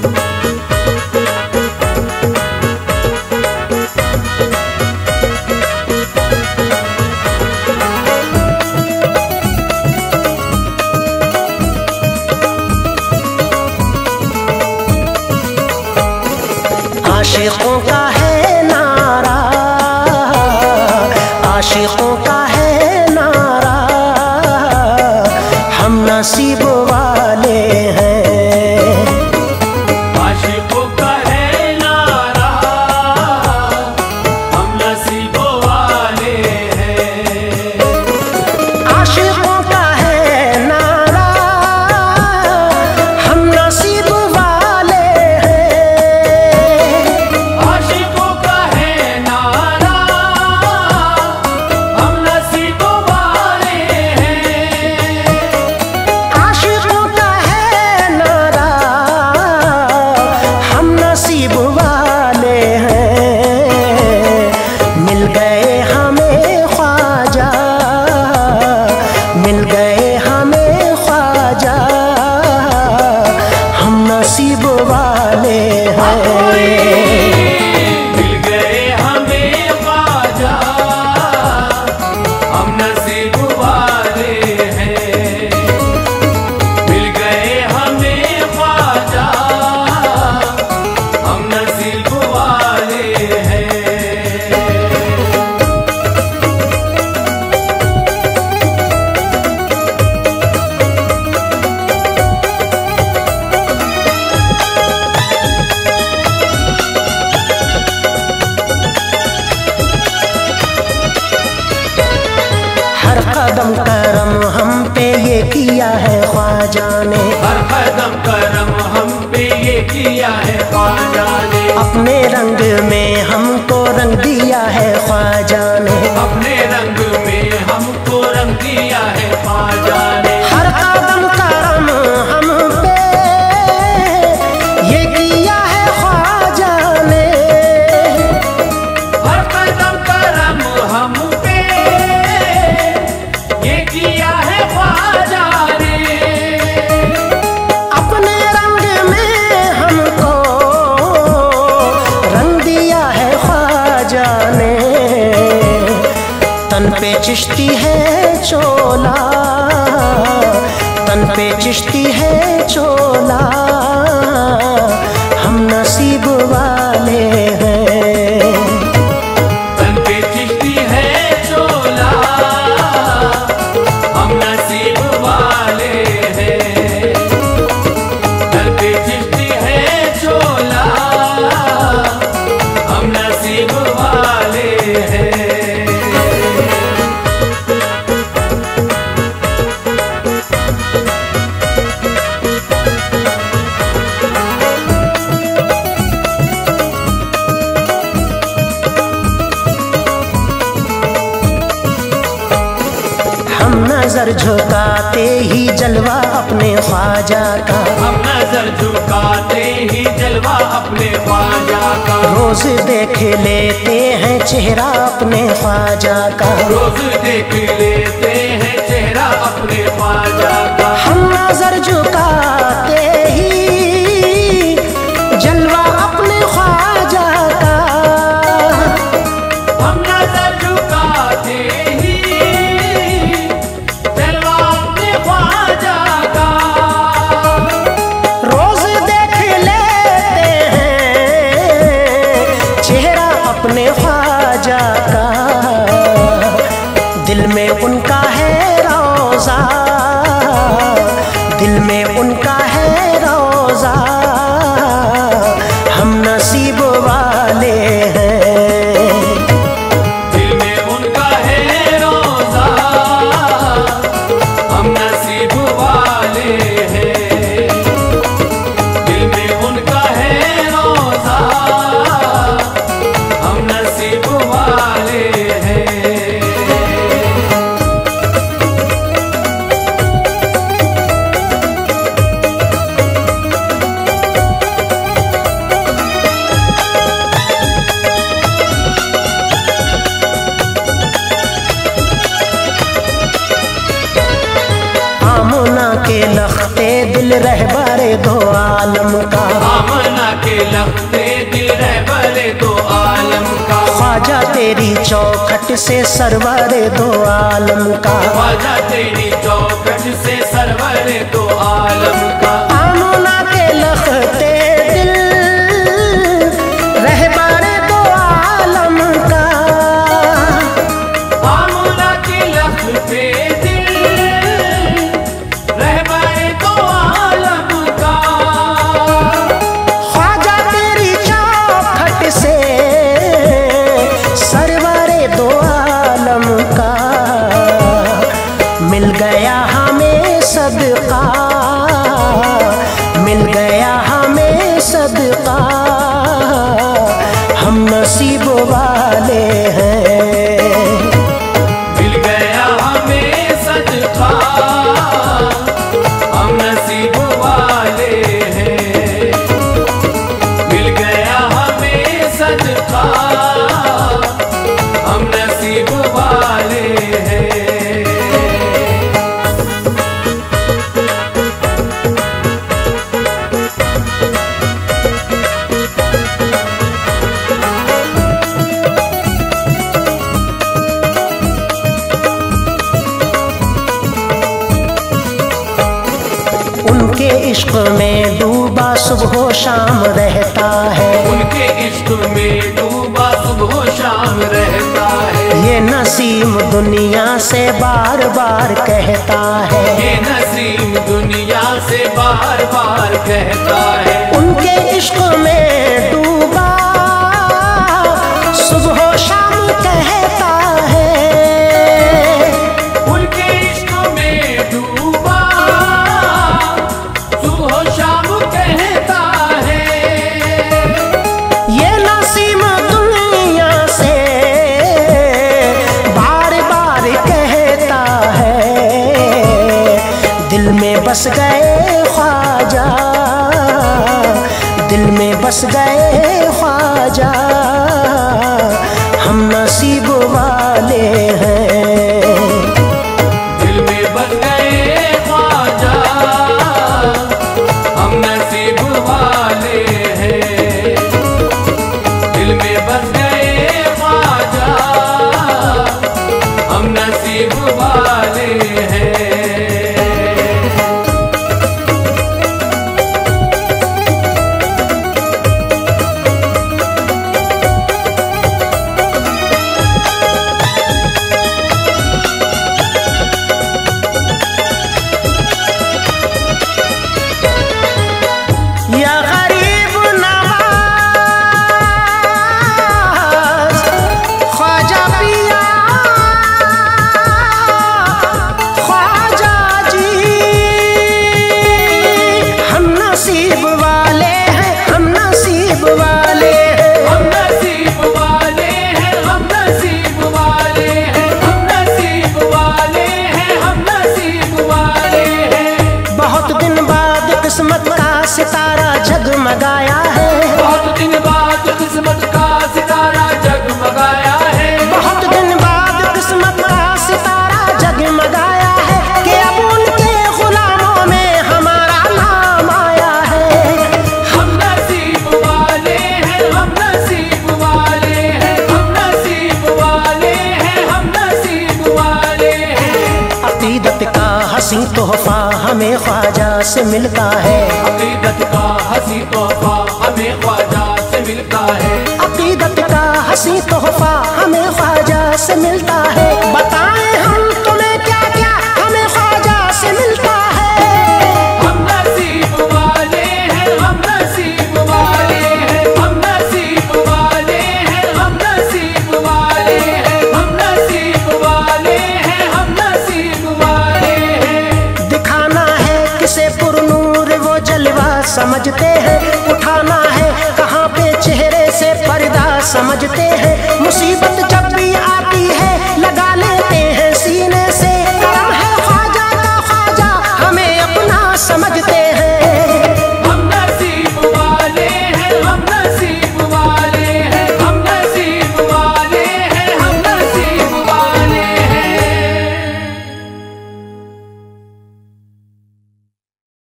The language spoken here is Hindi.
आशिकों का है नारा, आशिकों का है नारा, हम नसीब वाले हैं। आशिकों का है नारा, हम नसीब वाले हैं। आशिकों का है नारा, हम नसीब वाले हैं। आशिकों का है नारा, हम नसीब वाले हैं। आशिकों का है नारा, हम नसीब वाले हैं। मिल गए हमें ख्वाजा, मिल गए हमें ख्वाजा, हम नसीब वाले हैं। मिल गए हमें ख्वाजा, हम नसीब वाले हैं। मिल गए हमें ख्वाजा, हम नसीब वाले हैं। हर कदम करम हम पे ये किया है ख्वाजा ने, हर कदम करम हम पे ये किया है ख्वाजा ने। अपने रंग में हमको रंग दिया है ख्वाजा ने। अपने रंग में हमको रंग दिया है ख्वाजा ने। हर कदम करम हम पे ये किया है ख्वाजा ने। हर कदम करम हम पे ये किया है ख्वाजा ने। अपने रंग में हमको रंग दिया है ख्वाजा ने। तन पे चिश्ती है चोला, तन पे चिश्ती है चोला, हम नसीब वाले हैं। तन पे चिश्ती है चोला, हम नसीब वाले हैं। तन पे चिश्ती है चोला, हम नसीब वाले हैं। हम नजर झुकाते ही जलवा अपने ख्वाजा का, हम नजर झुकाते ही जलवा अपने ख्वाजा का। रोज देख लेते हैं चेहरा अपने ख्वाजा का। रोज देख लेते हैं चेहरा अपने ख्वाजा का। हम नजर झुकाते ही जलवा अपने ख्वाजा का। हम नजर झुकाते ही जलवा अपने ख्वाजा का। रोज देख लेते हैं चेहरा अपने ख्वाजा का। दिल में उनका है रोजा, दिल में उनका है रोजा, हम नसीब वाले हैं। दिल में उनका है रोजा, हम नसीब वाले हैं। दिल में उनका है रोजा, हम नसीब वाले हैं। आमना के लखते दिल रहबारे दो आलम का। लखते दिल रहबरे दो आलम का। ख्वाजा तेरी चौखट से सरवर दो आलम का। ख्वाजा तेरी चौखट से सरवर दो आलम का। आमना के लखते दिल रहबर दो आलम का। आमना के लखते दिल रहबर दो आलम का। ख्वाजा तेरी चौखट से सरवर दो आलम का। मिल गया हमें सदका, मिल गया हमें सदका, हम नसीब वाले हैं। मिल गया हमें सदका, हम नसीब वाले हैं। मिल गया हमें सदका, हम नसीब वाले हैं। उनके इश्क में डूबा सुबह शाम रहता है। उनके इश्क में डूबा सुबह शाम रहता है। ये नसीम दुनिया से बार बार कहता है। ये नसीम दुनिया से बार बार कहता है। उनके इश्क में डूबा सुबह शाम कहता है। उनके इश्क में डूबा सुबह शाम कहता है। ये नसीम दुनिया से बार बार कहता है। दिल में बस गए ख्वाजा, दिल में बस गए ख्वाजा, हम नसीब वाले हैं। दिल में बस गए ख्वाजा, हम नसीब वाले हैं। दिल में बस गए ख्वाजा, हम नसीब वाले हैं। या गरीब नवाज ख्वाजा पिया, ख्वाजा जी, हम नसीब वाले हैं, हम नसीब वाले हैं। हम नसीब वाले हैं, हम नसीब वाले हैं। हम नसीब वाले हैं, हम नसीब वाले हैं। बहुत दिन बाद किस्मत का सितारा जगमगाया है। बहुत दिन बाद किस्मत का सितारा जगमगाया है। बहुत दिन बाद किस्मत का सितारा जगमगाया है कि अब उनके गुलामों में हमारा नाम आया है। हम नसीब वाले हैं, हम नसीब वाले हैं। हम नसीब वाले हैं, हम नसीब वाले हैं। अकीदत का हसी तोहफा हमें ख्वाजा से मिलता है। अकीदत का हसी तोहफा हमें ख्वाजा से मिलता है। अकीदत का हसी तोहफा हमें ख्वाजा से मिलता है। बताएं हम तुम्हें क्या क्या हमें ख्वाजा से मिलता है। हम नसीब वाले हैं, हम नसीब वाले हैं। हम नसीब वाले हैं, हम नसीब वाले हैं। हम नसीब वाले हैं, हम नसीब वाले हैं। दिखाना है किसे पुरनूर वो जलवा समझते हैं। उठाना है कहाँ पे चेहरे से पर्दा समझते हैं। मुसीबत